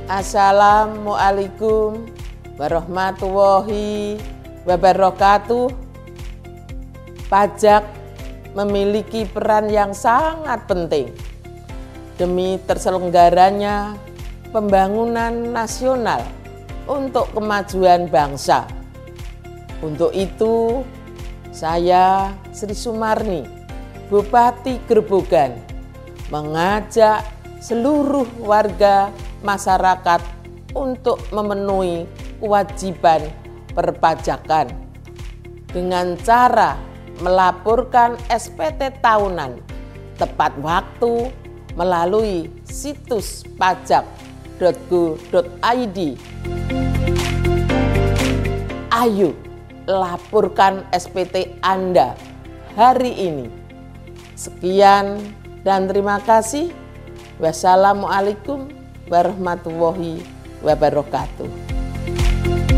Assalamualaikum warahmatullahi wabarakatuh. Pajak memiliki peran yang sangat penting demi terselenggaranya pembangunan nasional untuk kemajuan bangsa. Untuk itu, saya Sri Sumarni, Bupati Grobogan, mengajak seluruh warga masyarakat untuk memenuhi kewajiban perpajakan dengan cara melaporkan SPT tahunan tepat waktu melalui situs pajak.go.id. Ayo laporkan SPT Anda hari ini. Sekian dan terima kasih. Wassalamualaikum warahmatullahi wabarakatuh.